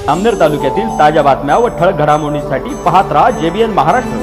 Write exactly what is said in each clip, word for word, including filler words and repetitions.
जामनेर तालुक्यातील ताज्या बातम्या व ठळक घडामोडींसाठी पाहत राहा जेबीएन महाराष्ट्र।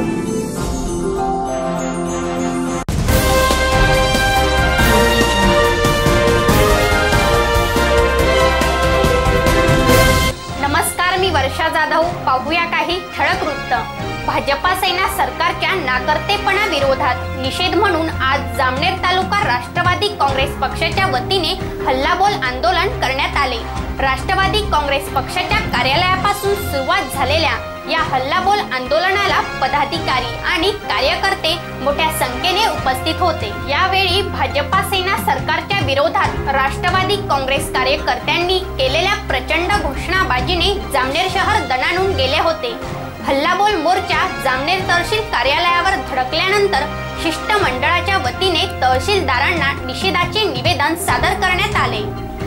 नमस्कार, मी वर्षा जाधव। पाहूया काही ठळक वृत्त। भाजपा सेना सरकारच्या नाकर्तेपणा विरोधात निषेध म्हणून आज जामनेर तालुका राष्ट्रवादी काँग्रेस पक्षाच्या वतीने हल्लाबोल आंदोलन करण्यात आले। राष्ट्रवादी काँग्रेस पक्षाच्या कार्यालयापासून सुरुवात झालेल्या या हल्लाबोल आंदोलनाला पदाधिकारी आणि कार्यकर्ते मोठ्या संख्येने उपस्थित होते। यावेळी भाजपा सेना सरकारच्या विरोधात राष्ट्रवादी काँग्रेस कार्यकर्त्यांनी केलेल्या प्रचंड घोषणाबाजीने जामनेर शहर दणाणून गेले होते। हल्लाबोल मोर्चा जामनेर तहसील कार्यालयावर धडकल्यानंतर शिष्टमंडळाच्या वतीने तहसीलदारांना निषेधाचे निवेदन सादर करण्यात आले।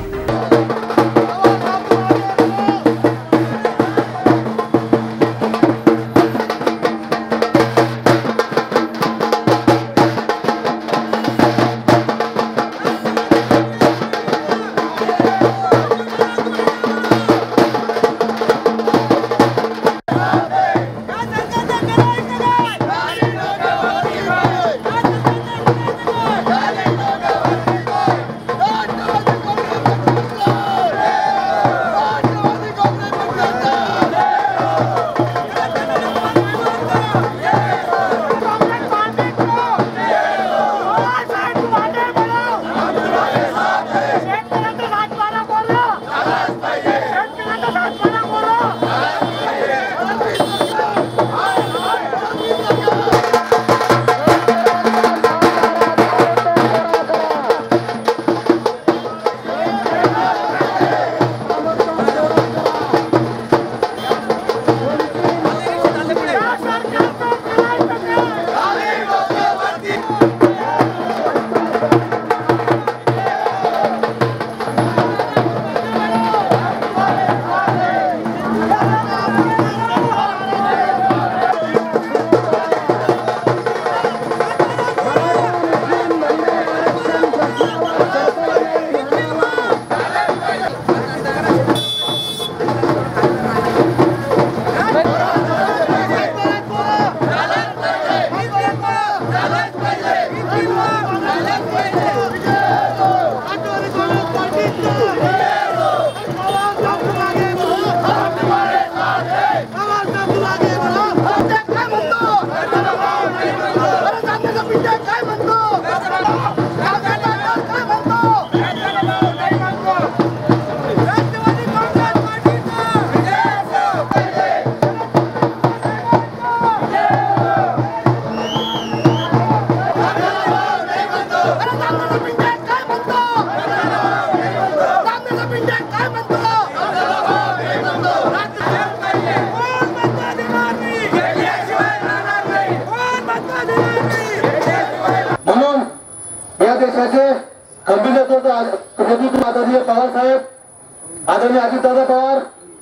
आदरणीय पवार साहेब, आदरणीय अजितदादा पवार,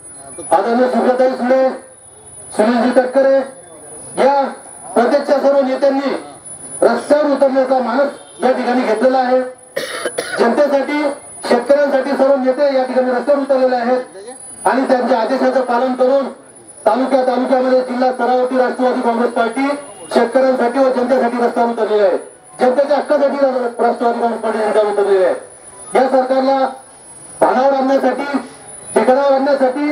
आदरणीय सुब्रताई सुळे, सुनीलजी तटकरे या प्रदेशच्या सर्व नेत्यांनी रस्त्यावर उतरण्याचा मानस या ठिकाणी घेतलेला आहे। जनतेसाठी, शेतकऱ्यांसाठी सर्व नेते या ठिकाणी रस्त्यावर उतरलेले आहेत आणि त्यांच्या आदेशाचं पालन करून तालुक्या तालुक्यामध्ये जिल्हा स्तरावरती राष्ट्रवादी काँग्रेस पार्टी शेतकऱ्यांसाठी व जनतेसाठी रस्त्यावर उतरलेली आहे। जनतेच्या हक्कासाठी राष्ट्रवादी काँग्रेस पार्टी रस्त्यावर उतरलेली आहे। या सरकारला पानावर आणण्यासाठी, ठिकाणावर आणण्यासाठी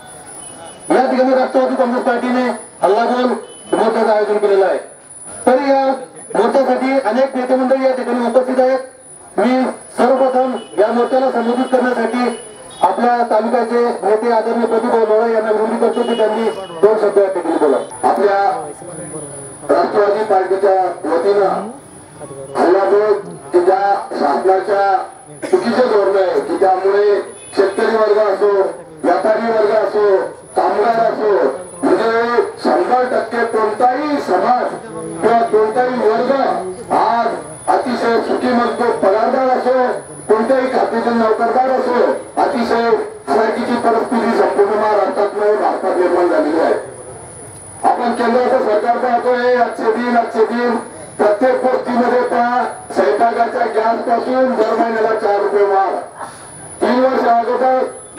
या ठिकाणी राष्ट्रवादी काँग्रेस पार्टीने हल्लाबोल मोर्चाचं आयोजन केलेलं आहे। तरी या मोर्चासाठी अनेक नेते मंडळी या ठिकाणी उपस्थित आहेत। मी सर्वप्रथम या मोर्चाला संबोधित करण्यासाठी आपल्या तालुक्याचे नेते आदरणीय प्रदीपभाऊ लोढा यांना विनंती करतो की त्यांनी दोन शब्द या ठिकाणी बोला। आपल्या राष्ट्रवादी पार्टीच्या वतीनं हल्लाबोल की ज्या शासनाच्या चुकीचे धोरण आहे की त्यामुळे शेतकरी वर्ग असो, व्यापारी वर्ग असो, कामगार असो, म्हणजे शंभर टक्के कोणताही समाज किंवा कोणताही वर्ग आज अतिशय सुखी म्हणतो पगारदार असो, कोणत्याही खात्यातील नोकरदार असो, अतिशय हलाखीची परिस्थिती संपूर्ण महाराष्ट्रात भारतात निर्माण झालेली आहे। आपण केंद्राचं सरकार पाहतोय आजचे दिन आजचे दिन प्रत्येक गोष्टीमध्ये पहा, स्वयंपाकाच्या गॅस पासून दर महिन्याला चार रुपये वाढ। तीन वर्ष अगोदर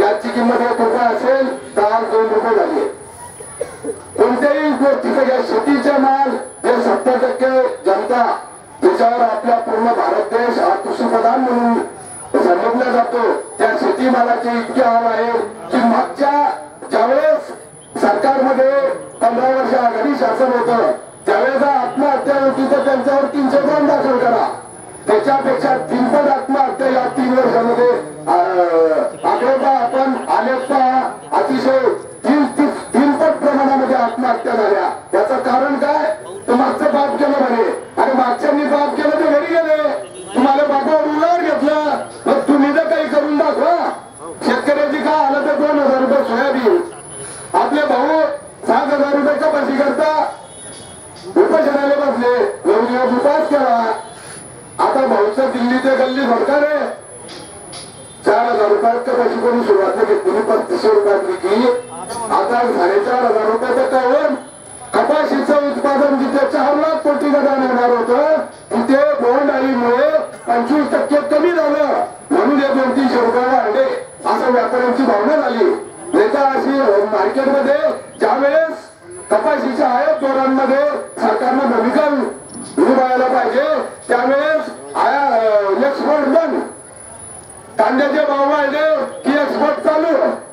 ज्याची किंमत एक रुपये असेल तर आज दोन रुपये झाली. कोणत्याही गोष्टीचा या शेतीचा माल जे सत्तर टक्के जनता त्याच्यावर आपला पूर्ण भारत देश हा कृषीप्रधान म्हणून संबोधला जातो. त्या शेतीमालाचे इतके हाल आहे की मागच्या ज्यावेळेस सरकारमध्ये पंधरा वर्ष आघाडी शासन होतं त्यावेळेस आत्महत्या होती तर त्यांच्यावर तीनशे दोन दाखल करा. त्याच्यापेक्षा तीनपट आत्महत्या या तीन वर्षामध्ये आढळता आपण आलेता अतिशय तीन तीनपट प्रमाणामध्ये आत्महत्या झाल्या. याचं कारण काय? तर मागचं पाप केलं म्हणे आणि मागच्यांनी पाप केलं ते घरी गेले. तुम्हाला बापावर उलार घेतला मग तुम्ही तर काही करून दाखवा. शेतकऱ्याची काय आलं तर दोन हजार रुपये सोयाबीन आपले भाऊ सात हजार रुपये कपाशी करता उपोषणाला बसले. नऊ दिवस उपास केला. आता भाऊचं दिल्लीचे गल्ली सरकार आहे. चार हजार रुपयात कपाशी कोणी सुरुवात घेतली पस्तीसशे रुपयात विकली. आता साडेचार हजार रुपयाचं कळून कपाशीचं उत्पादन जिथे चार लाख कोटी गदान येणार होतं तिथे बोंडअळीमुळे पंचवीस टक्के कमी झालं म्हणून हे दोन तीनशे रुपये वाढले असं व्यापाऱ्यांची भावना झाली. नेता अशी मार्केटमध्ये ज्यावेळेस कपाशीच्या आयात धोरणांमध्ये सरकारनं भूमिका निभावायला पाहिजे त्यावेळेस एक्सपोर्ट बंद कांद्याचे भाव वाढले की एक्सपोर्ट चालू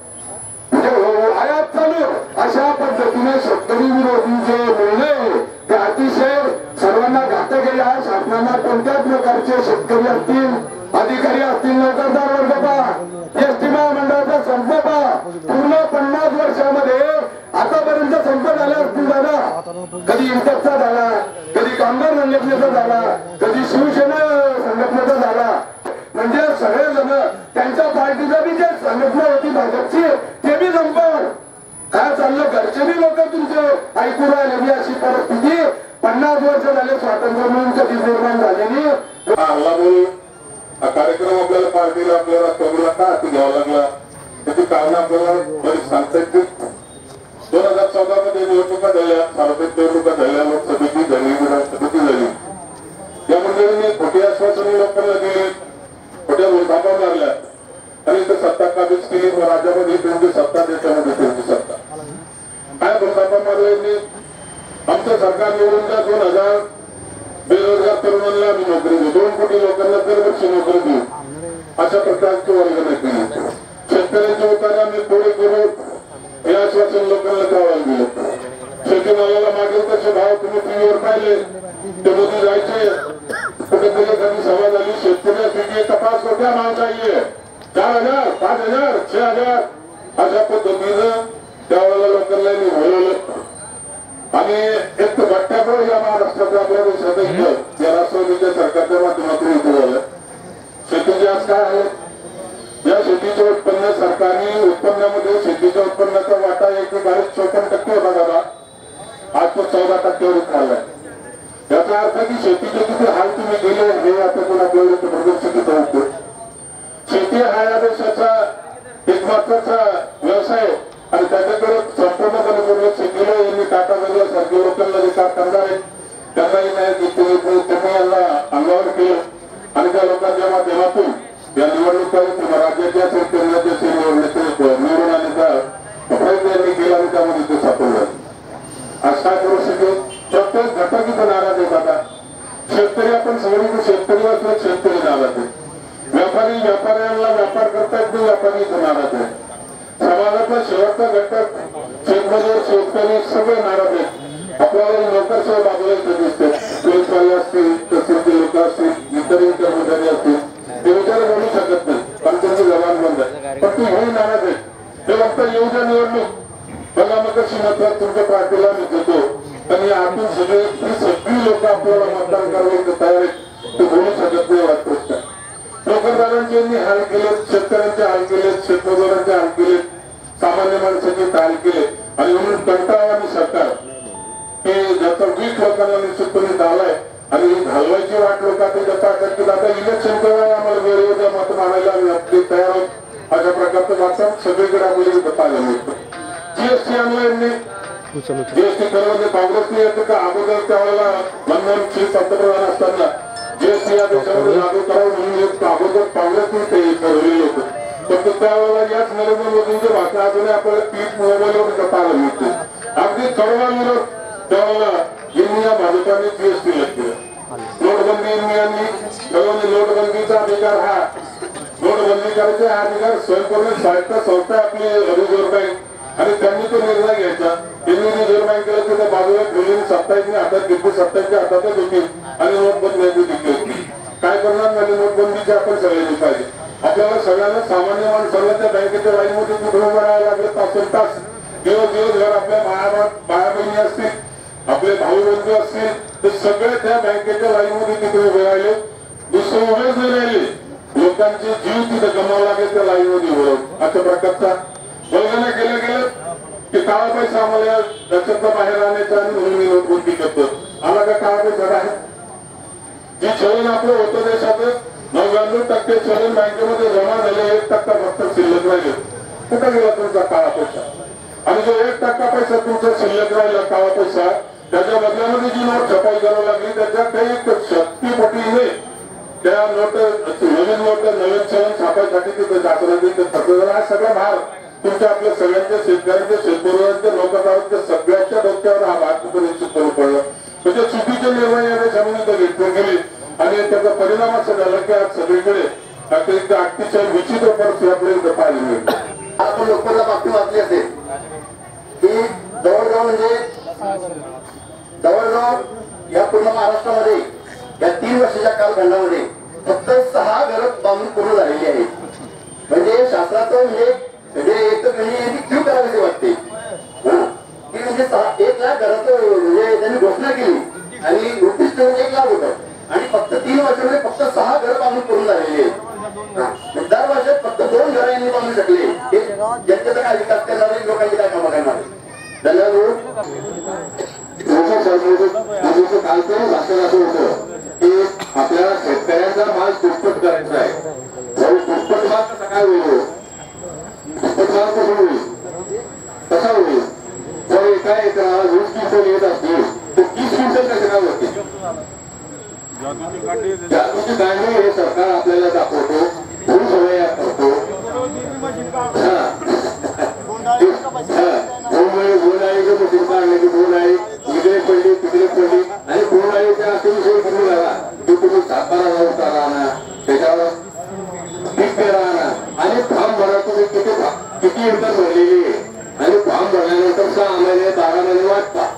आयात चालू अशा पद्धतीने शेतकरी विरोधी जे निर्णय ते अतिशय सर्वांना घातक आहे. या शासनाला कोणत्याच प्रकारचे शेतकरी असतील अधिकारी असतील नोकरदार वर्ग पहा एसटी महामंडळाचा संप पहा पूर्ण पन्नास वर्षामध्ये आतापर्यंत संप झाला असतील दादा. कधी इंटकचा झाला कधी कामगार संघटनेचा झाला कधी शिवसेना संघटनेचा झाला. म्हणजे सगळेजण त्यांच्या पार्टीचा बी जे संघटना होती भाजपची ते बी संपवून काय चाललं घरचे बी लोक तुमचे ऐकू राहिले. अशी परिस्थिती पन्नास वर्ष झाले स्वातंत्र्य मिळून कधी निर्माण झालेली. हा कार्यक्रम आपल्याला पार्टीला आपल्याला करूला का हाती घ्यावा लागला त्याची कारण आपल्याला बरीच सांगता येतील. दोन हजार चौदा मध्ये निवडणुका झाल्या सार्वत्रिक निवडणुका झाल्या लोकसभेची झाली विधानसभेची झाली. या मंडळींनी खोटी आश्वासने लोकांना दिली खोट्या भूलथापा मारल्या आणि इथं सत्ता काबीज केली. राज्यामध्ये त्यांची सत्ता देशामध्ये त्यांची सत्ता काय भूलथापा मारल्या. आमचं सरकार निवडून द्या दोन हजार बेरोजगार तरुणांना आम्ही नोकरी देऊ दोन कोटी लोकांना दरवर्षी नोकरी देऊ अशा प्रकारची वर्गणी केली. शेतकऱ्यांच्या होताना आम्ही पुढे करू हे आश्वासन लोकांना द्यावं दिलं. शेतीमालाला मागेल तसे भाव तुम्ही टीव्हीवर पाहिले ते मोदी जायचे कुठेतरी एखादी सभा झाली शेतकऱ्यासाठी कपास कोठ्या माल चाहिए चार हजार पाच हजार छह हजार अशा पद्धतीनं त्यावेळेला लोकांना बोलवलं. आणि एक भट्ट्यामुळे या महाराष्ट्राच्या आपल्या देशात इथं या राष्ट्रवादीच्या सरकारच्या माध्यमातून इथं झालं. शेतीचे आज काय आहे या शेतीचं उत्पन्न सरकारी उत्पन्नामध्ये शेतीच्या उत्पन्नाचा वाटा एक बावीस चौपन्न टक्के होता दादा आज तो चौदा टक्क्यावर खाल्लाय. याचा अर्थ की शेतीचे किती हाल तुम्ही गेले हे आता कोण आपल्याला प्रदर्शित होतो. शेती हा या देशाचा एक महत्वाचा व्यवसाय आणि त्याच्याकडे संपूर्णपणे दुर्लक्ष केलं. यांनी टाटा बिर्ला सारखे लोकांना जे कारखानदार आहेत त्यांनाही नाही दिले त्यांनी यांना अंगावर केलं आणि त्या लोकांच्या माध्यमातून या निवडणुका राज्याच्या केंद्राच्या निवडणुकीत निवडून आणण्याचा प्रयत्न यांनी केला आणि त्यामध्ये ते सापडलं. आज काय करू शकेल प्रत्येक घटक इथं नाराज आहेत. आता शेतकरी आपण सगळीकडे शेतकरी असले शेतकरी नाराज आहे. व्यापारी व्यापाऱ्यांना व्यापार करतायत ते व्यापारी इथं नाराज आहे. समाजातला शेवटचा घटक शेतमजूर शेतकरी सगळे नाराज आहेत. आपल्याला नोकरशाही बाजूला इथे दिसते पोलीसवाले असतील तहसीलचे लोक असतील इतरही कर्मचारी असतील ते विचार बोलू शकत नाही कारण त्यांची जबान बंद आहे. पण ते हेही नाराज आहेत. ते फक्त येऊ द्या निवडणूक बघा मग कशी मतदार तुमच्या पार्टीला मी देतो आणि आतून सगळे ही सगळी लोक आपल्याला मतदान करायला तयार आहेत ते बोलू शकत नाही. वाटत नोकरदारांचे हाल केलेत शेतकऱ्यांचे हाल केलेत शेतमजुरांचे हाल केलेत सामान्य माणसाचे हाल केले आणि म्हणून कंटाळवाणी सरकार हे ज्याचा वीस लोकांना निश्चितपणे झालाय आणि घालवायची वाट लोकांनी जसा की आता इलेक्शन केव्हा आम्हाला वेळेवर मत मानायला आम्ही तयार आहोत अशा प्रकारचं वाटतं सगळीकडे आपल्याला पाहायला मिळतं. जीएसटी आणलं यांनी जीएसटी ठरवले काँग्रेसने येतं का अगोदर त्यावेळेला मनमोहन सिंग पंतप्रधान असताना जीएसटी या देशामध्ये लागू करावं म्हणून अगोदर काँग्रेसने ते ठरवलेलं होतं. फक्त त्यावेळेला याच नरेंद्र मोदींच्या भाषण अजूनही आपल्याला पीठ मोबाईलवर पाहायला मिळते. अगदी कडवा विरोध त्यावेळेला यांनी या भाजपाने जीएसटी केलं. नोटबंदी यांनी ठरवली. नोटबंदीचा अधिकार हा नोटबंदी करायचा हा अधिकार स्वयंपूर्ण स्वायत्त संस्था आपली रिझर्व्ह बँक आणि त्यांनी तो निर्णय घ्यायचा. त्यांनी रिझर्व्ह बँकेला तिथं बाजूला ठेवलेली सत्तावीसने हातात घेतली, सत्तावीसच्या हातातच होती आणि नोटबंदी घेतली होती. काय करणार नाही नोटबंदीचे आपण सगळ्यांनी पाहिजे. आपल्याला सगळ्यांना सामान्य माणसाला त्या बँकेच्या लाईनमध्ये कुठे उभं राहायला लागलं तास तास दिवस दिवसभर. आपल्या बाया बाया बहिणी असतील, आपले भाऊ बंधू असतील, तर सगळे त्या बँकेच्या लाईनमध्ये तिथे उभे राहिले. दुसरे उभेच नाही राहिले. लोकांचे जीव तिथे गमावा लागेल त्या लाईनमध्ये उभे राहून. अशा प्रकारचा वल्गना केलं गेलं की काळा पैसा आम्हाला त्याच्यातला बाहेर आणण्याचा आणि म्हणून मी नोटबंदी करतो. आला का काळा पैसा आहे? जे चलन आपलं होतं देशातच नव्याण्णव टक्के चलन बँकेमध्ये जमा झाले, एक टक्का फक्त शिल्लक राहिले. कुठं गेला तुमचा काळा पैसा? आणि जो एक टक्का पैसा तुमचा शिल्लक राहिला काळा पैसा, त्याच्या बदल्यामध्ये जी नोट छपाई करावी लागली त्याच्या काही शक्तीपटीने त्या नोट नवीन नोट नवीन चलन छापायसाठी तिथे शासनाने हा सगळा भार तुमच्या आपल्या सगळ्यांच्या शेतकऱ्यांच्या शेतकऱ्यांच्या नोकरदारांच्या सगळ्यांच्या डोक्यावर हा भार तिथे निश्चितपणे पडला. म्हणजे चुकीचे निर्णय या देशामध्ये घेतले गेले आणि त्याचा परिणाम असा झाला की आज सगळीकडे अतिशय विचित्र परिस्थिती आपल्याला पाहायला मिळते. आपण लोकांना बातमी वाचली असेल की जवळजवळ म्हणजे जवळजवळ या पूर्ण महाराष्ट्रामध्ये या तीन वर्षाच्या कालखंडामध्ये फक्त सहा घरं बांधून पूर्ण झालेली आहेत. म्हणजे शासनाचं म्हणजे म्हणजे एक तर म्हणजे क्यू करावीशी वाटते की म्हणजे सहा एक लाख घराचं म्हणजे त्यांनी घोषणा केली आणि नोटीस ठेवून एक लाख होतं आणि फक्त तीन वर्षामध्ये फक्त सहा घरं बांधून पूर्ण झालेली आहेत. दर वर्षात फक्त दोन घरं यांनी बांधू शकले. हे जनतेचा काय विकास करणार, लोकांची काय कामं करणार. धन्यवाद. कालचं भाषण असं होतं की आपल्याला शेतकऱ्यांचा माल दुप्पट करायचा आहे. दुप्पट माल कसा काय होईल? दुप्पट माल कसं होईल? कसा होईल? जर एका एकराला वीस क्विंटल येत असतील तर तीस क्विंटल कसं काय होते? जादूची गांडी हे सरकार आपल्याला दाखवतो, भूल सवय करतो. बोल आहे की मशीन काढले की बोल आहे, इकडे पडली तिकडे पडली आणि बोल आहे त्या असे विषय करून राहा की तुम्ही सातबारा जाऊ राहणार, त्याच्यावर पीक राहणार आणि फॉर्म भरा. तुम्ही किती किती एकर भरलेली आहे आणि फॉर्म भरल्यानंतर सहा महिने बारा महिने वाटता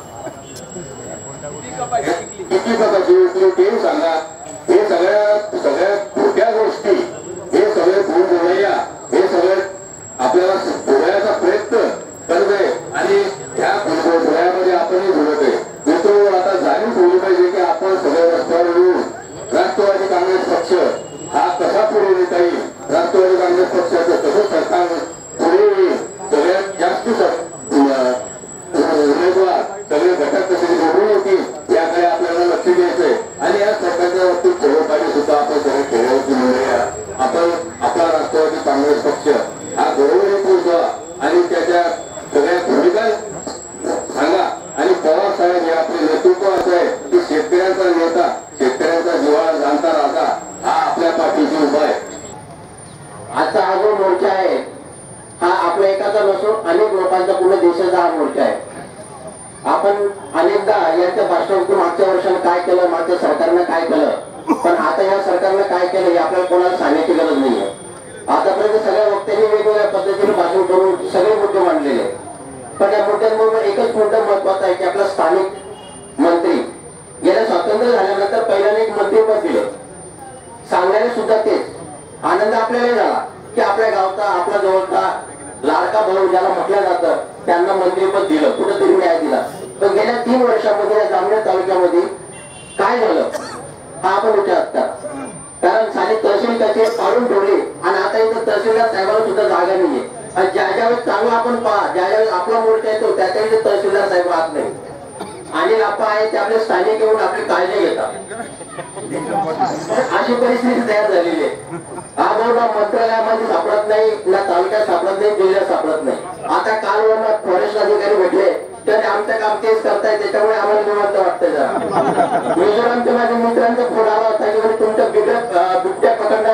किती प्रकारची ते सांगा. हे सगळ्या सगळ्या खोट्या गोष्टी, हे सगळे भूल बोलया, हे सगळे आपल्याला बोलायचा प्रयत्न करत आहे आणि ह्या बोलयामध्ये आपणही बोलत आहे. मित्र आता जाणीव ठेवली पाहिजे की आपण सगळे रस्त्यावर येऊन राष्ट्रवादी काँग्रेस पक्ष हा कसा पुढे नेता येईल, राष्ट्रवादी काँग्रेस पक्षाचं कसं सरकार पुढे येईल, सगळ्यात जास्त उमेदवार सगळे घटक कसे निवडून येतील याकडे आपल्याला लक्ष द्यायचंय. आणि या सरकारच्या बाबतीत खेळोपाडी सुद्धा आपण सगळे खेळावरती म्हणूया. आपण आपला राष्ट्रवादी काँग्रेस पक्ष हा बरोबर पोहोचवा आणि त्याच्या सगळ्या भूमिका सांगा. आणि पवार साहेब हे आपले नेतृत्व असं आहे की शेतकऱ्यांचा नेता, शेतकऱ्यांचा जिव्हाळा जाणता राजा हा आपल्या पाठीशी उभा आहे. आजचा हा जो मोर्चा आहे हा आपल्या एकाचा नसून अनेक लोकांचा पूर्ण देशाचा हा मोर्चा आहे. आपण अनेकदा यांच्या भाषणातून मागच्या वर्षानं काय केलं, मागच्या सरकारनं काय केलं, पण आता या सरकारनं काय केलं हे आपल्याला कोणाला सांगण्याची गरज नाहीये. आतापर्यंत सगळ्या वक्त्यांनी वेगवेगळ्या पद्धतीने भाषण करून सगळे मुद्दे मांडलेले, पण या मुद्द्यांबरोबर एकच मुद्दा महत्वाचा आहे की आपला स्थानिक मंत्री गेल्या स्वातंत्र्य झाल्यानंतर पहिल्याने एक मंत्रीपद दिलं. सांगणारे सुद्धा तेच. आनंद आपल्याला झाला की आपल्या गावचा आपला जवळचा लाडका भाऊ ज्याला म्हटलं जातं त्यांना मंत्रीपद दिलं, कुठेतरी न्याय दिला. पण गेल्या तीन वर्षामध्ये जामनेर तालुक्यामध्ये काय झालं हा आपण विचारता. कारण साधी तहसील त्याचे काढून ठेवले आणि आता इथं तहसीलदार साहेबांना सुद्धा जागा नाहीये. आणि ज्या ज्यावेळेस चांगला आपण पहा, ज्या ज्यावेळेस आपला मोर्चा येतो त्या त्यावेळेस तहसीलदार साहेब राहत नाही. आणि आपण आहे ते आपले स्थानिक येऊन आपली काळजी घेतात. अशी परिस्थिती तयार झालेली आहे. हा बोर्ड मंत्रालयामध्ये सापडत नाही, ना तालुक्यात सापडत नाही, जिल्ह्यात सापडत नाही. आता काल फॉरेस्ट अधिकारी भेटले त्याने आमचं काम तेच करताय, त्याच्यामुळे आम्हाला निवांत वाटतंय. जरा मिझोरामच्या माझ्या मित्रांचा फोन आला होता की तुमच्या बिबट्या बिबट्या पकडणारा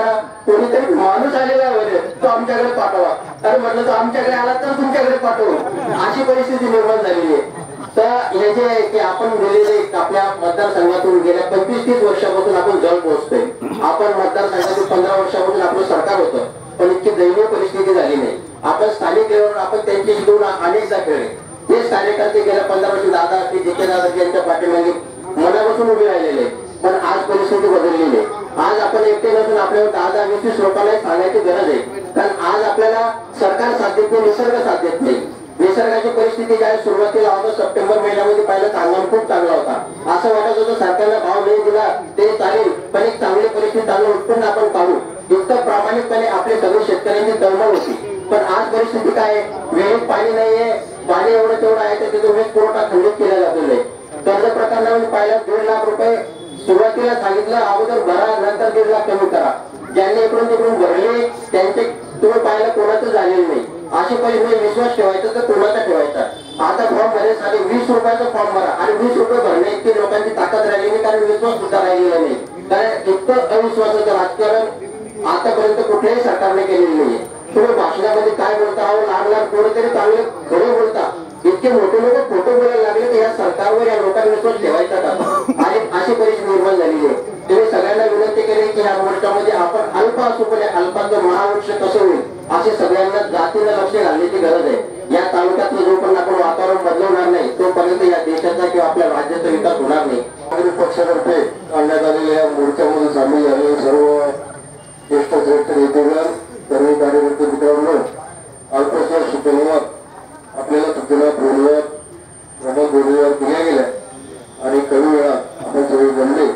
कोणीतरी माणूस आलेला आहे तो आमच्याकडे पाठवा. अरे म्हटलं तो आमच्याकडे आला तर तुमच्याकडे पाठवू, अशी परिस्थिती निर्माण झालेली आहे. तर हे जे आहे की आपण गेलेले आपल्या मतदारसंघातून गेल्या पंचवीस तीस वर्षापासून आपण जल पोहोचतोय. आपण मतदारसंघातून पंधरा वर्षापासून आपलं सरकार होतं, पण इतकी दयनीय परिस्थिती झाली नाही. आपण स्थानिक लेवलवर आपण त्यांच्याशी घेऊन अनेकदा खेळले. हे स्थानिकांचे गेल्या पंधरा वर्ष दादा की जिथे दादा यांच्या पाठीमागे मनापासून उभे राहिलेले, पण आज परिस्थिती बदललेली आहे. आज आपण एकटे नसून आपल्याला दहा दहा वीस वीस लोकांना सांगायची गरज आहे. कारण आज आपल्याला सरकार साथ देत नाही, निसर्ग साथ देत नाही. निसर्गाची परिस्थिती काय सुरुवातीला ऑगस्ट सप्टेंबर महिन्यामध्ये पाहिलं हंगाम खूप चांगला होता. असं वाटत होतं सरकारला भाव नाही दिला ते चालेल, पण एक चांगली परिस्थिती चांगलं उत्पन्न आपण काढू, इतकं प्रामाणिकपणे आपले सगळे शेतकऱ्यांची तळमळ होती. पण आज परिस्थिती काय, वेळेत पाणी नाहीये, पाणी एवढं तेवढं आहे तर तिथं वीज पुरवठा खंडित केला जातो आहे. कर्ज प्रकरणामध्ये पाहिलं दीड लाख रुपये सुरुवातीला सांगितलं अगोदर भरा, नंतर दीड लाख कमी करा. ज्यांनी इकडून तिकडून भरले त्यांचे तुम्ही पाहिलं कोणाचं झालेलं नाही. अशी परिस्थिती विश्वास ठेवायचा तर कोणाचा ठेवायचा. आता फॉर्म भरायला साधे वीस रुपयाचा फॉर्म भरा आणि वीस रुपये भरणे इतकी लोकांची ताकद राहिली नाही, कारण विश्वास सुद्धा राहिलेला नाही. कारण इतकं अविश्वासाचं राजकारण आतापर्यंत कुठल्याही सरकारने केलेलं नाहीये. तुम्ही भाषणामध्ये काय बोलता, अहो लहान लहान कोणीतरी चांगले खरे बोलता, इतके मोठे लोक खोटं बोलायला लागले तर या सरकारवर या लोकांनी विश्वास ठेवायचा का? आणि अशी परिस्थिती निर्माण झालेली आहे. तुम्ही सगळ्यांना विनंती केली की ह्या मोर्चामध्ये आपण अल्प असू पण अल्पाचं महावृक्ष कसं होईल असे सगळ्यांना जातीनं लक्ष घालण्याची गरज आहे. या तालुक्यातलं जोपर्यंत आपण वातावरण बदलवणार नाही तोपर्यंत या देशाचा किंवा आपल्या राज्याचा विकास होणार नाही. काँग्रेस पक्षातर्फे काढण्यात आलेल्या या मोर्चामध्ये सामील झालेले सर्व ज्येष्ठ श्रेष्ठ नेतेगण, सर्व कार्यकर्ते मित्रांनो, अल्पशा सूचनावर आपल्याला सूचना फोनवर प्रमुख बोलण्यावर दिल्या गेल्या आणि कमी वेळात आपण सगळे जमले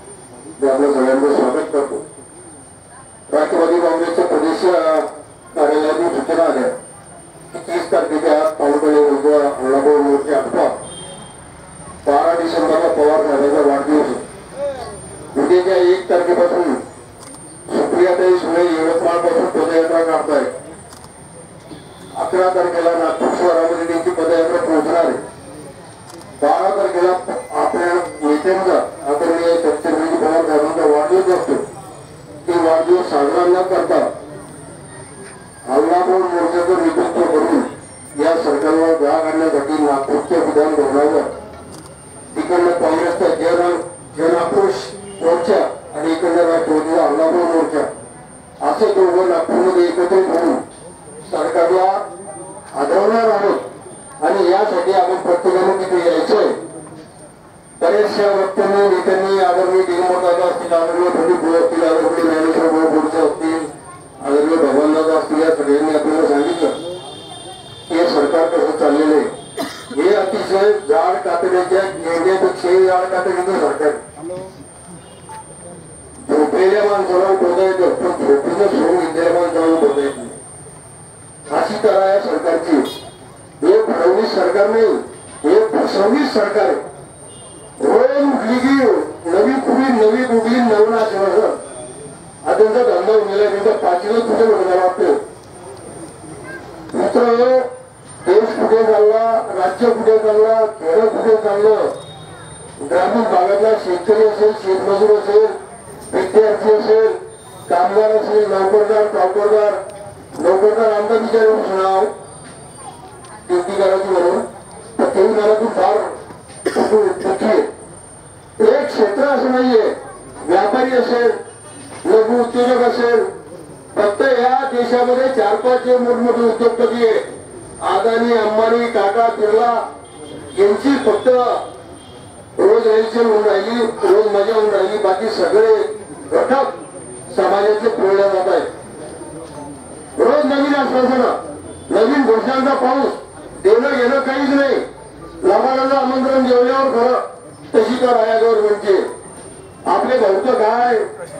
ते आपल्या सगळ्यांचं स्वागत करतो. राष्ट्रवादी काँग्रेसच्या प्रदेश कार्यालयातून सूचना आल्या की तीस तारखेच्या तालुका लेवलच्या अण्णाभाऊ मोर्चा आटोपा. बारा डिसेंबरला पवार साहेबांचा वाढदिवस आहे. उद्याच्या एक तारखेपासून सुप्रियाताई सुळे यवतमाळ पासून पदयात्रा काढताय. अकरा तारखेला नागपूर शहरामध्ये त्यांची पदयात्रा पोहोचणार आहे. बारा तारखेला आपल्या नेत्यांचा आदरणीय छत्रपती पवार साहेबांचा वाढदिवस असतो. ते वाढदिवस साजरा न करता अण्णाभाऊ मोर्चाचं नेतृत्व करून या सरकारला जाग आणण्यासाठी नागपूरच्या विधान भवनावर इकडनं काँग्रेसचा जन जन आक्रोश मोर्चा आणि इकडनं राष्ट्रवादीचा अण्णाभाऊ मोर्चा असे दोघं नागपूरमध्ये एकत्रित होऊन सरकारला आदरवणार आहोत. आणि यासाठी आपण प्रत्येकाने तिथे यायचंय. बरेचशा वक्त्यांनी नेत्यांनी आदरणीय दिगंबरदादा असतील, आदरणीय प्रदीप भाऊ असतील, आदरणीय ज्ञानेश्वर भाऊ बोरसे असतील, आदरणीय भगवानदादा असतील, या सगळ्यांनी आपल्याला सांगितलं की हे सरकार कसं चाललेलं आहे. हे अतिशय झाड कातण्याच्या गेंड्यापेक्षाही झाड कातण्याचं सरकार. झोपलेल्या माणसाला उठवता येतं पण झोपेचं सोडून घेतलेल्या माणसाला उठवता येत नाही. अशी करा या सरकारची. हे फडणवीस सरकार नाही, हे फसवणीस सरकार आहे. रोज उठली की नवी पुरी नवी गुगली नवीन असं हा त्यांचा धंदा उडलेला आहे. त्यांचा पाचीला कुठे बघायला वाटतं. मित्र, देश कुठे चालला, राज्य कुठे चालला, खेळ कुठे चाललं, ग्रामीण भागातला शेतकरी असेल, शेतमजूर असेल, विद्यार्थी असेल, कामगार असेल, नोकरदार नोकरदार नोकरदार आमचा विचार येऊन सुनाव ड्युटी करायची म्हणून तर तेही मला तू फार दुःखी आहे. एक क्षेत्र असं नाहीये, व्यापारी असेल, लघु उद्योजक असेल, फक्त या देशामध्ये चार पाच जे मोठमोठे उद्योगपती आहे, अदानी, अंबानी, टाटा, बिर्ला यांची फक्त रोज रेलचेल होऊन राहिली, रोज मजा होऊन राहिली. बाकी सगळे घटक समाजाचे पिळल्या जात आहेत. रोज नवीन आश्वासनं, नवीन घोषणांचा पाऊस, देणं घेणं काहीच नाही. लबाडाचं आमंत्रण जेवल्यावर खरं तशी तर आहे गव्हर्नमेंटची. आपले भाऊ तर काय,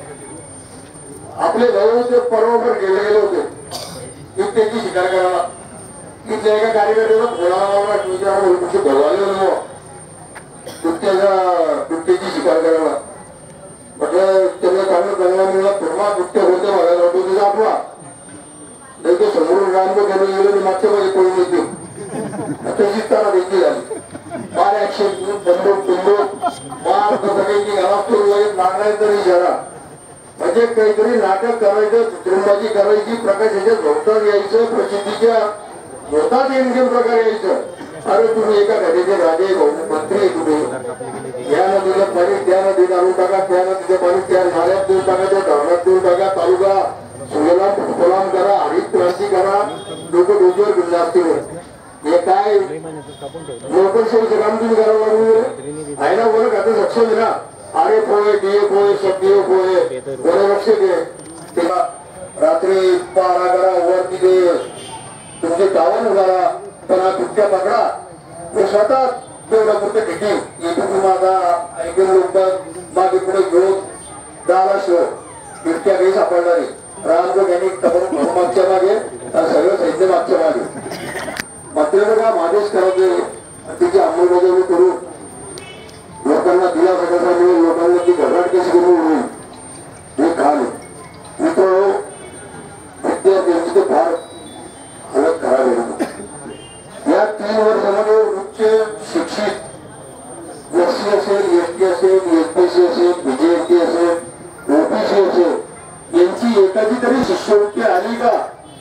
आपले भाऊ ते परवावर गेले गेले होते इतक्याची शिकार करायला. तिथल्या एका कार्यकर्त्याला फोनाला तुझे भरवाले दुट्ट्याचा दुट्ट्याची शिकार करायला म्हटलं. त्यांना चांगलं चांगला मिळाला फिरमा दुट्ट्या होते बघायला वाटतो तुझा आपला नाही तो समोरून रामबो घेऊन गेलो आणि मागच्या मध्ये पळून येते. तशीच तारा देखील झाली. बार ऍक्शन बंदूक बिंदूक बार सगळ्यांची घरात लागणार तरी इशारा म्हणजे काहीतरी नाटक करायचं, चित्रबाजी करायची, प्रकाशाच्या झोपटात यायचं, प्रसिद्धीच्या झोतात नेमके प्रकार यायचं. अरे तुम्ही एका घराचे राजे मंत्री तुम्ही या नदीला पाणी त्या नदीत आणून टाका, त्या नदीचं पाणी त्या नाल्यात देऊन टाका, त्या धरणात देऊन टाका, तालुका सुजलाम फुटफुलाम करा, हरित क्रांती करा, लोक डोक्यावर घेऊन असतील. हे काय लोकशाहीचं काम तुम्ही करावं लागून आहे ना. वर आता सक्षम आहे ना. अरे पोहे डीए पोहे सब डीए पोहे वर लक्ष दे. रात्री बारा करा वर तिथे तुमचे गावानं करा, पण हा तुमच्या पकडा तो स्वतः तेवढा पुरतं ठिकी इथून माझा ऐकून लोक मागे पुढे घेऊन दहाला शो इतक्या काही सापडणार नाही. रामदेव यांनी तरुण मागच्या मागे सगळं साहित्य मागच्या मागे मात्र का आदेश करायचे तिची अंमलबजावणी करून लोकांना दिलासा कसा मिळेल, लोकांना ती घबराट कशी करून होईल हे काम आहे. मित्र विद्यार्थ्यांची ते फार हालत खराब आहे. या तीन वर्षामध्ये उच्च शिक्षित एस सी असेल, एस टी असेल, एस पी सी असेल, बीजेपी असेल, ओबीसी असेल यांची एखादी तरी शिष्यवृत्ती आली का?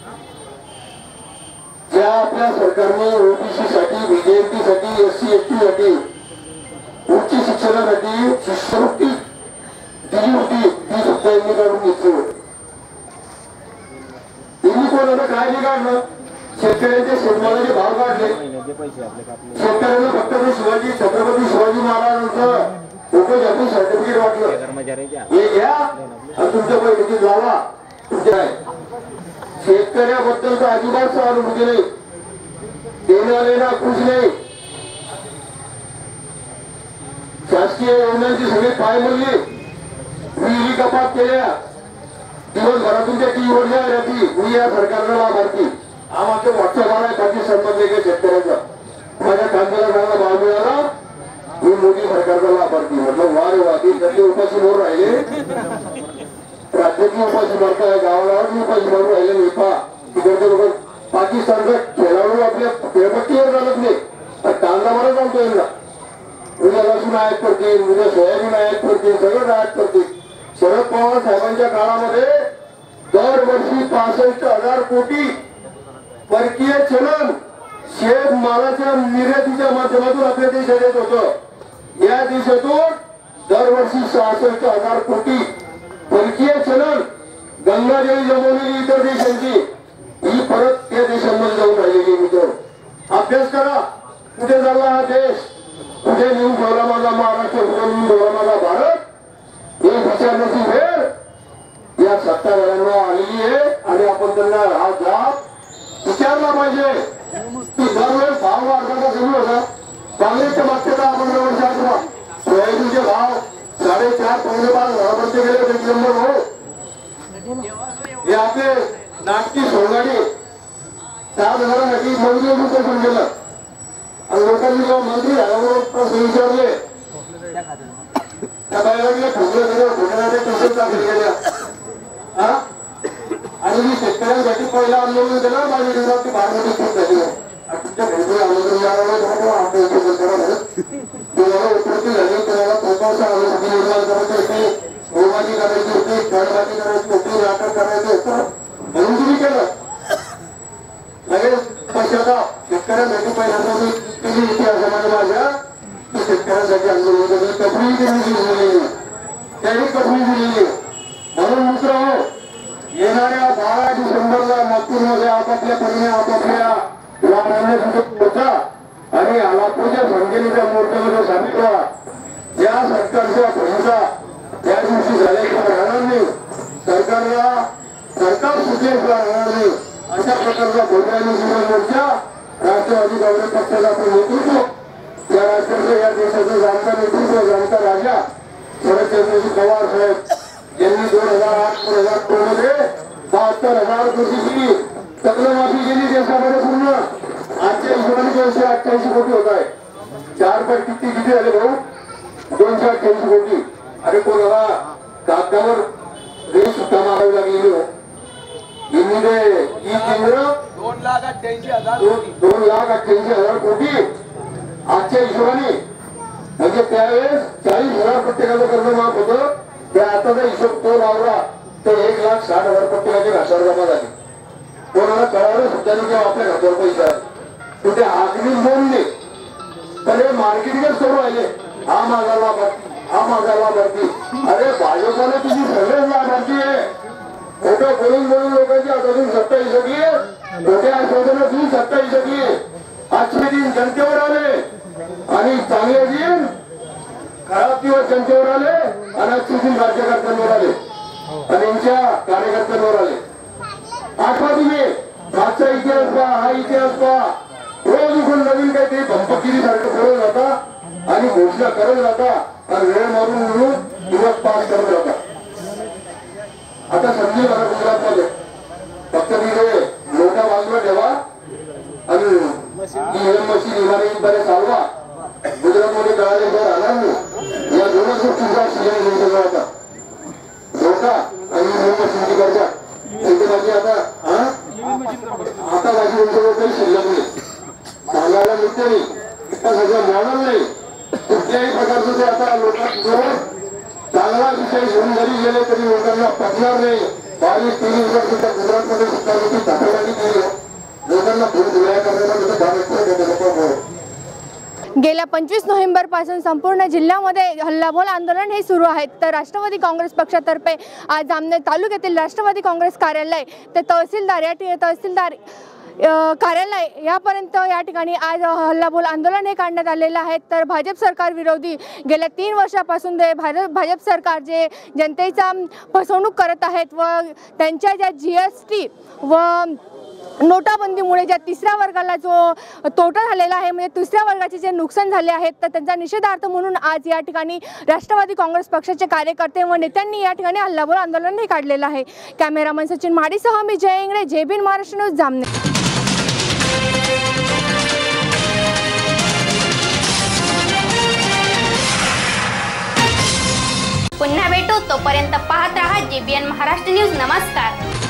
ज्या आपल्या सरकारने ओबीसी साठी, बीजेपी साठी, एस सी एस टी साठी उच्च शिक्षणासाठी शिष्यवृत्ती दिली होती ती सुद्धा यांनी काढून घेतली. त्यांनी कोणाला काय नाही काढलं? शेतकऱ्यांचे शेतमालाचे भाव काढले. शेतकऱ्यांना फक्त ते शिवाजी छत्रपती शिवाजी महाराजांचं उपजाती सर्टिफिकेट वाटलं, हे घ्या आणि तुमच्या बैठकीत लावा. तुमच्या शेतकऱ्याबद्दल तर अजिबात सहानुभूती नाही, देणाऱ्यांना खुश नाही. शासकीय योजनांची सगळी पायमल्ली, विहिरी कपात केल्या, दिवसभरातून त्या टीव्हीवर जाहिराती, मी या सरकारला लाभार्थी. आम्हाला व्हॉट्सअप आला बाकी संबंध आहे शेतकऱ्याचा, माझ्या कांद्याला चांगला भाव मिळाला, मी मोदी सरकारचा लाभार्थी. म्हटलं वारे वादी त्याचे उपाशी मोर राहिले, राज्यातली उपाशी मारताय, गावागावातली उपाशी मारून राहिले नाही पा. तिकडचे लोक पाकिस्तानचा खेळाडू आपल्या खेळपट्टीवर चालत नाही, कांदा मला चालतो यांना. उद्या लसूण आयात करतील, उद्या सोयाबीन आयात करतील, सगळं आयात करतील. शरद पवार साहेबांच्या काळामध्ये दरवर्षी पासष्ट हजार कोटी परकीय चलन शेतमालाच्या निर्यातीच्या माध्यमातून आपल्या देशात येत होतं. या देशातून दरवर्षी सहासष्ट हजार कोटी परकीय चलन गंगादेवी जमवलेली इतर देशांची ही परत त्या देशांमध्ये जाऊन राहिलेली. मित्र अभ्यास करा, कुठे चालला हा देश, कुठे नेऊन ठेवला माझा महाराष्ट्र, कुठे नेऊन ठेवला माझा भारत, हे विचारण्याची वेळ या सत्ताधाऱ्यांना आलेली आहे. आणि आपण त्यांना हा जाब विचारला पाहिजे की दरवेळेस भाव वाढताना सुरू होता. काँग्रेसच्या मागच्या दहा पंधरा वर्षात सोयाबीनचे भाव साडेचार पावणे पाच हजारापर्यंत गेले होते. नंबर हो हे आपले नाटकी सोंगाडी सात हजारासाठी मोदी उपोषण केलं आणि लोकांनी जेव्हा मंत्री झाल्यावर प्रश्न विचारले त्या बाहेर ठोकले गेले, ठोकण्याचे तसेच दाखल केल्या. हा आणि मी शेतकऱ्यांसाठी पहिला आंदोलन केलं, माझी विरोधात फार मोठी चूक झाली. तुमच्या घरी आंदोलन मिळालं आपल्या उपोषण करा, तुम्हाला उत्पत्ती झाली, तुम्हाला प्रकाशा आलोचना निर्माण करायची होती, गोमाजी करायची होती, खेळबाजी करायची होती, नाटक करायचं होतं, म्हणून तुम्ही केलं. लगेच पश्चाताप शेतकऱ्यांसाठी पहिल्यांदा मी केली इतिहासामध्ये माझ्या की शेतकऱ्यांसाठी आंदोलन केलं, कठणी त्यांनी दिलेली, त्यांनी कठणी दिलेली. म्हणून मित्र हो, येणाऱ्या बारा डिसेंबरला नागपूरमध्ये आपापल्या परीने आपापल्या मोर्चा आणि आलापूरच्या संख्येच्या मोर्चामध्ये सांगितला या सरकारच्या भूमिका त्या दिवशी झाल्याशिवाय राहणार नाही, सरकारला सरकार सुटल्याशिवाय राहणार नाही. अशा प्रकारचा भोजनाचा मोर्चा राष्ट्रवादी काँग्रेस पक्षाचा आपण नेतृत्व, या राष्ट्राचं या देशाचं जाणता नेतृत्व, जाणता राजा शरदचंद्रजी पवार साहेब यांनी दोन हजार आठ दोन हजार दोन मध्ये बहात्तर हजार कोटीची कर्जमाफी केली देशामध्ये पूर्ण. आजच्या हिशोबाने दोनशे अठ्ठ्याऐंशी कोटी होत आहे. चार पट किती किती झाले भाऊ? दोनशे अठ्ठ्याऐंशी कोटी. अरे कोणाला कागदावर रेट सुद्धा मागावी लागलेली हो. यांनी ते ही केंद्र दोन लाख अठ्ठ्याऐंशी हजार दोन लाख अठ्ठ्याऐंशी हजार कोटी आजच्या हिशोबाने, म्हणजे त्यावेळेस चाळीस हजार प्रत्येकाचं कर्ज माफ होतं. त्या आताचा हिशोब तो लावला तर एक लाख साठ हजार कोटी माझे घासावर जमा झाले. कोणाला कळालं सुद्धा नाही किंवा आपल्या घासावर पैसे आहे. कुठे आगरी बोलले तर हे मार्केटिंगच करू राहिले. हा मागाला भरती, हा मागाला भरती. अरे भाजपाने तुझी सगळेच लाभार्थी आहे. खोटं बोलून बोलून लोकांची हातातून सत्ता ही सगळी खोट्या आश्वासनं देऊन सत्ता ही सगळी. आजचे दिन जनतेवर आले आणि चांगले दिन खराब दिवस जनतेवर आले आणि आजचे दिन राज्यकर्त्यांवर आले आणि यांच्या कार्यकर्त्यांवर आले. आठवा तुम्ही मागचा इतिहास पहा, हा इतिहास पहा. रोज उठून नवीन काहीतरी भंपकिरी सारखं करत जाता आणि घोषणा करत जाता आणि वेळ मारून म्हणून दिवस पास करत जाता. आता समजून मला गुजरात मध्ये फक्त तिथे मोठ्या बाजूला ठेवा आणि ईव्हीएम मशीन इमारती बरे चालवा. गुजरात मध्ये कळाले जर राहणार नाही. या दोनच गोष्टींचा सीएम घेऊन होता धोका आणि ईव्हीएम मशीनची गरजा. तिथे माझी आता हा आता माझी तुमच्याकडे काही शिल्लक नाही सांगायला मिळते नाही. इतका सगळं मिळणार नाही. कुठल्याही प्रकारचं ते आता लोकांजवळ चांगला विषय घेऊन जरी गेले तरी लोकांना पटणार नाही. बावीस तेवीस वर्ष सुद्धा गुजरातमध्ये सुद्धा दाखवण्याची केली लोकांना फुल गोळ्या करण्याचा. गेल्या पंचवीस नोव्हेंबर पासून संपूर्ण जिल्ह्यामध्ये हल्लाबोल आंदोलन हे सुरू आहे. तर राष्ट्रवादी काँग्रेस पक्षातर्फे आज जामनेर तालुक्यातील राष्ट्रवादी काँग्रेस कार्यालय ते तहसीलदार या तहसीलदार कार्यालय यापर्यंत या ठिकाणी आज हल्लाबोल आंदोलन हे काढण्यात आलेलं आहे. तर भाजप सरकार विरोधी गेल्या तीन वर्षापासून ते भाजप भाजप सरकार जे जनतेचा फसवणूक करत आहेत व त्यांच्या ज्या जी एस टी व नोटाबंदीमुळे ज्या तिसऱ्या वर्गाला जो तोटा झालेला आहे म्हणजे तिसऱ्या वर्गाचे जे नुकसान झाले आहेत तर त्यांचा निषेधार्थ म्हणून आज या ठिकाणी राष्ट्रवादी काँग्रेस पक्षाचे कार्यकर्ते व नेत्यांनी या ठिकाणी हल्लाबोल आंदोलन हे काढलेलं आहे. कॅमेरामन सचिन माडीसह मी Jay Ingle, J B N Maharashtra news, Jamner. पुन्हा भेटू, तोपर्यंत पाहत रहा जे बी एन महाराष्ट्र न्यूज. नमस्कार.